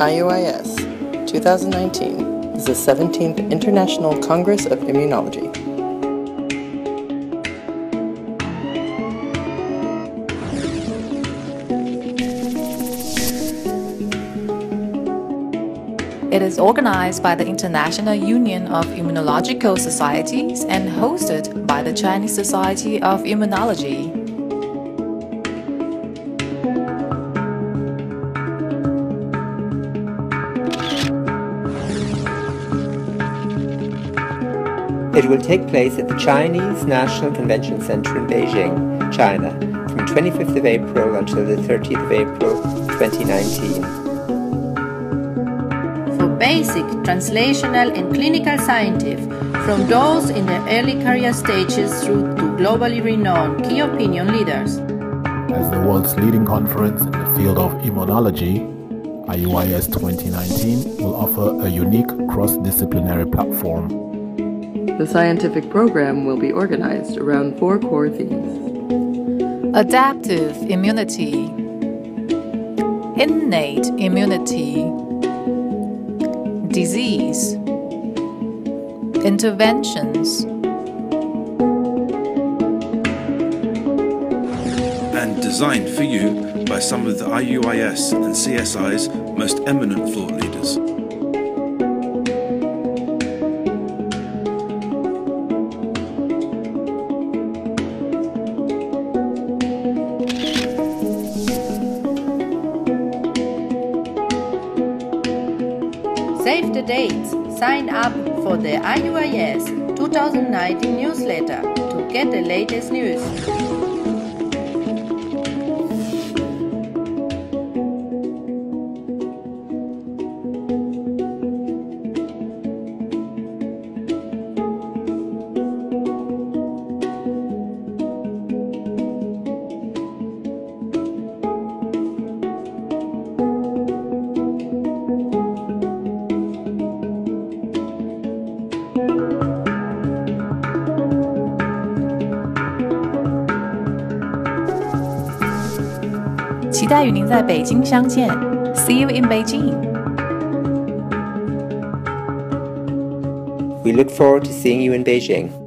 IUIS 2019 is the 17th International Congress of Immunology. It is organized by the International Union of Immunological Societies and hosted by the Chinese Society of Immunology. It will take place at the Chinese National Convention Center in Beijing, China, from 25th of April until the 30th of April 2019. For basic, translational and clinical scientists, from those in their early career stages through to globally renowned key opinion leaders. As the world's leading conference in the field of immunology, IUIS 2019 will offer a unique cross-disciplinary platform. The scientific program will be organized around 4 core themes: Adaptive immunity, innate immunity, disease, interventions, and designed for you by some of the IUIS and CSI's most eminent thought leaders. Save the dates. Sign up for the IUIS 2019 newsletter to get the latest news. "期待与您在北京相见 See you in Beijing." We look forward to seeing you in Beijing.